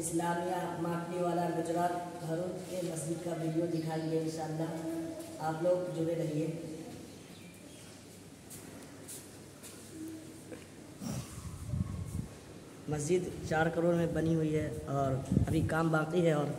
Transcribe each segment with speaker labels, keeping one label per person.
Speaker 1: इस्लामिया माटली वाला गुजरात भरूच के मस्जिद का वीडियो दिखाएंगे इंशाअल्लाह। आप लोग जुड़े रहिए। मस्जिद 4 करोड़ में बनी हुई है और अभी काम बाकी है। और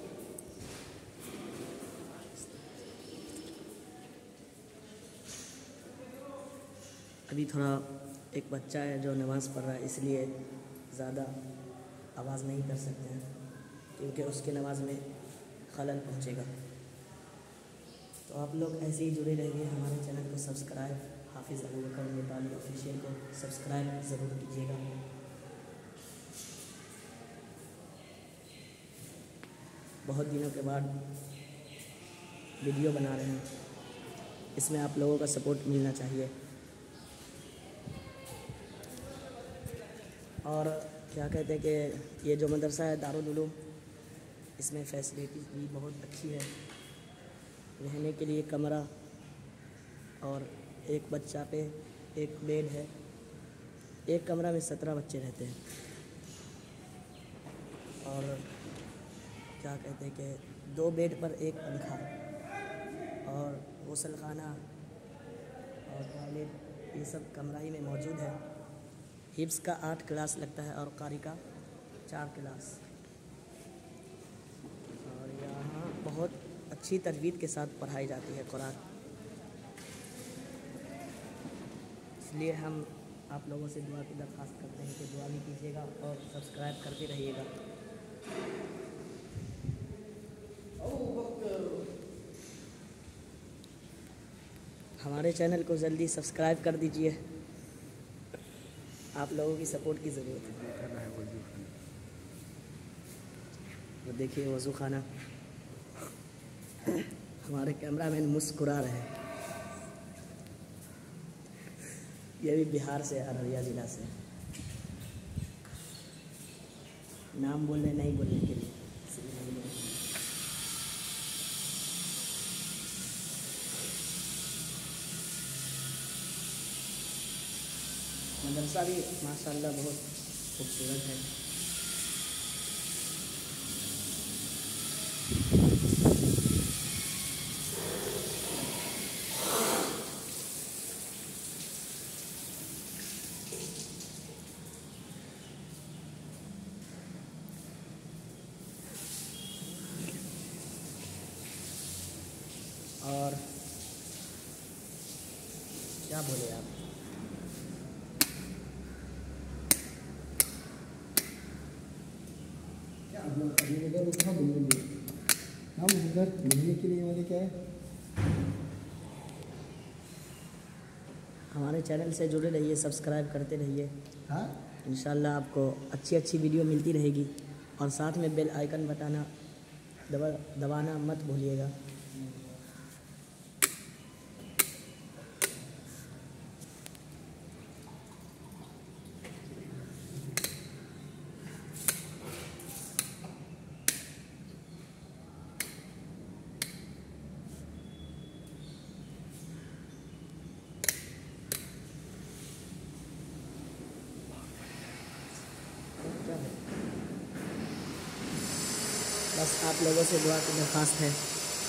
Speaker 1: अभी थोड़ा एक बच्चा है जो नमाज़ पढ़ रहा है, इसलिए ज़्यादा आवाज़ नहीं कर सकते हैं क्योंकि उसके नमाज में खलल पहुंचेगा। तो आप लोग ऐसे ही जुड़े रहिए। हमारे चैनल को सब्सक्राइब, हाफिज़ अबू बकर नेपाली ऑफिशियल को सब्सक्राइब ज़रूर कीजिएगा। बहुत दिनों के बाद वीडियो बना रहे हैं, इसमें आप लोगों का सपोर्ट मिलना चाहिए। और क्या कहते हैं कि ये जो मदरसा है दारुल उलूम, इसमें फैसिलिटीज़ भी बहुत अच्छी है। रहने के लिए कमरा और एक बच्चा पे एक बेड है। एक कमरा में 17 बच्चे रहते हैं। और क्या कहते हैं कि 2 बेड पर एक पंखा और गुसलखाना और टॉयलेट, ये सब कमरा ही में मौजूद है। हिफ्ज़ का 8 क्लास लगता है और कारी का 4 क्लास। और यहाँ बहुत अच्छी तजवीज़ के साथ पढ़ाई जाती है कुरान। इसलिए हम आप लोगों से दुआ की दरख्वास्त करते हैं कि दुआ भी कीजिएगा और सब्सक्राइब करते रहिएगा। हमारे चैनल को जल्दी सब्सक्राइब कर दीजिए। आप लोगों की सपोर्ट की ज़रूरत है। तो देखिए वज़ू खाना, हमारे कैमरामैन मुस्कुरा रहे हैं। ये भी बिहार से, अररिया ज़िला से। नाम बोलने नहीं बोलने के लिए मदरसा भी माशाअल्लाह बहुत खूबसूरत है। और क्या बोले आप,
Speaker 2: हम उधर मिलने के लिए वाले क्या है।
Speaker 1: हमारे चैनल से जुड़े रहिए, सब्सक्राइब करते रहिए।
Speaker 2: हाँ,
Speaker 1: इंशाल्लाह आपको अच्छी अच्छी वीडियो मिलती रहेगी। और साथ में बेल आइकन दबाना मत भूलिएगा। बस आप लोगों से दुआ की दरख्वास्त है।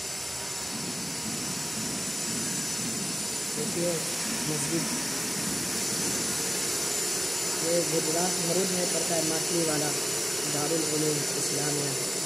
Speaker 1: देखिए मस्जिद ये गुजरात भरूच में पड़ता है, माटली वाला दारुल उलूम इस्लामिया।